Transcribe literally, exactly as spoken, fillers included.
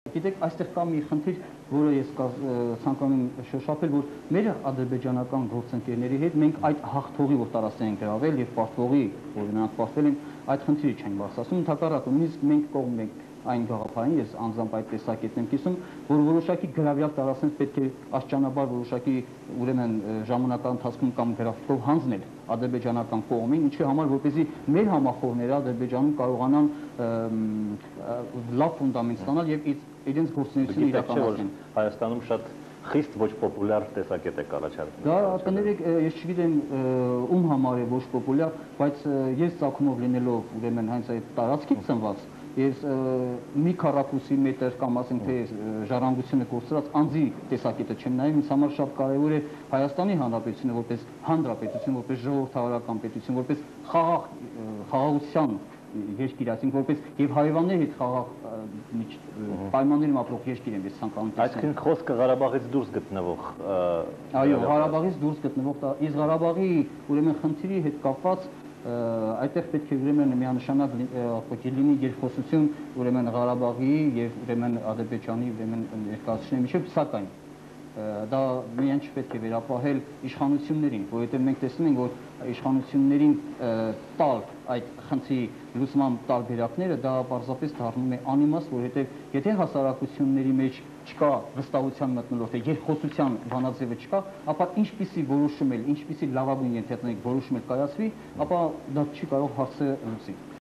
Գիտեք, այստեղ կա մի խնդիր, որը ես ցանկանում եմ շոշափել, որ մեր ադրբեջանական գործընկերների հետ մենք այդ հաղթողի, որ տարածքներ ենք գրավել եւ պարտվողի, որ նրանք պարտվել են, այդ խնդիրը չենք բարձրացնում, ընդհակառակը, նույնիսկ մենք կողմ ենք այն գաղափարին, ես անձամբ այդ տեսակետն եմ կիսում, որ որոշակի գրավյալ տարածքներ պետք է աստիճանաբար որոշակի ուրեմն ժամանակահատվածի ընթացքում կամ գրաֆիկով հանձնել ադրբեջանական կողմին, ինչի համար որպեսզի մեր համախոհները Ադրբեջանում կարողանան լավ ֆունդամենտ ստանալ եւ իրենց գործունեությունը իրականացնել։ Հայաստանում շատ խիստ ոչ պոպուլյար տեսակետ է առաջարկվում։ Դա կներեք, ես չգիտեմ ում համար է ոչ պոպուլյար, բայց ես ցակումով լինելով ուրեմն հենց այդ տարածքից ծնված, ես մի քառակուսի մետր կամ ասենք թե ժառանգությունը կորցրած անձի տեսակետը չեմ նայում, ինձ համար շատ կարևոր է Հայաստանի Հանրապետությունը որպես հանրապետություն, որպես ժողովրդավարական պետություն, որպես խաղաղ խաղաղության երկիր, այսինքն որպես եւ հարևանների հետ խաղաղ պայմաններում ապրող երկիր եմ ես ցանկանում տեսնել։ Այսինքն խոսքը Ղարաբաղից դուրս գտնվող Այո, Ղարաբաղից դուրս գտնվող, իսկ Ղարաբաղի ուրեմն խնդիրի հետ կապված այդտեղ պետք է ուրեմն միանշանակ լինի երկխոսություն ուրեմն Ղարաբաղի եւ ուրեմն Ադրբեջանի ուրեմն ներկայացուցիչների միջեւ, սակայն դա միայն չպետք է վերապահել իշխանություններին, որովհետև մենք տեսնում ենք, որ իշխանություններին տալ այդ խնդրի լուծման տարբերակները դա պարզապես դառնում է անիմաստ, որովհետև եթե հասարակությունների մեջ չկա վստահության մթնոլորտ, երկխոսության բանաձևը չկա, ապա ինչպիսի որոշում էլ, ինչպիսի լավագույն ենթադրենք որոշում էլ կայացվի, ապա դա չի կարող հարցը լուծի։